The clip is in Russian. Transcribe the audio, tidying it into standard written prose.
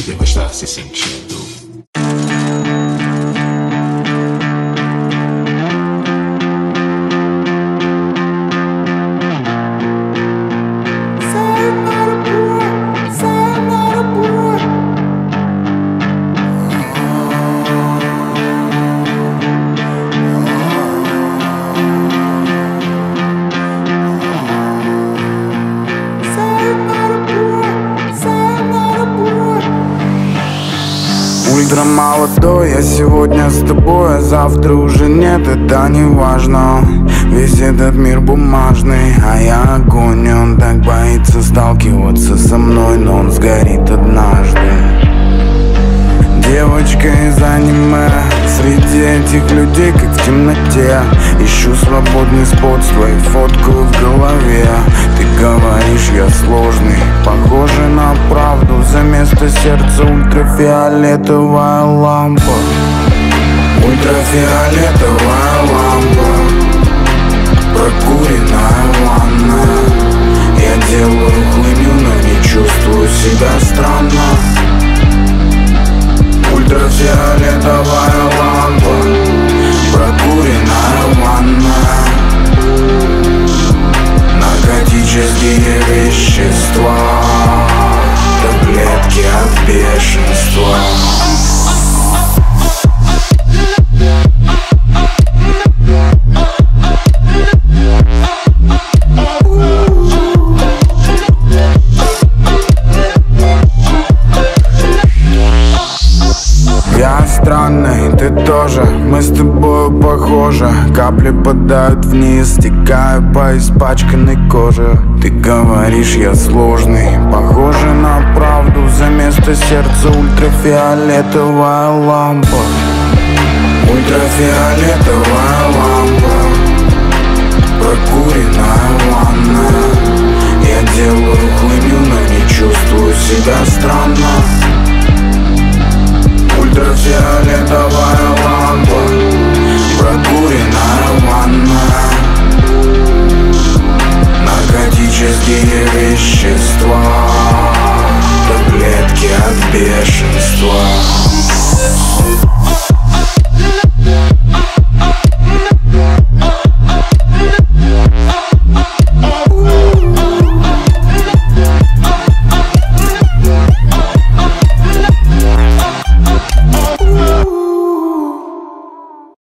devo estar se sentindo. Ультра молодой, я сегодня с тобой, а завтра уже нет, это не важно. Весь этот мир бумажный, а я огонь, он так боится сталкиваться со мной, но он сгорит однажды. Девочка из аниме, среди этих людей, как в темноте, ищу свободный спот с твоей фоткой в голове. Ты говоришь, я сложный, похоже на правду. За место сердца ультрафиолетовая лампа. Ультрафиолетовая лампа, прокуренная ванна. Я делаю хуйню, но не чувствую себя странно. Ультрафиолетовая лампа, прокуренная ванна. Наркотические вещества, таблетки от бешенства. Я странный, ты тоже, мы с тобой похожи. Капли падают вниз, стекаю по испачканной коже. Ты говоришь, я сложный, похоже на правду. За место сердца ультрафиолетовая лампа. Ультрафиолетовая лампа,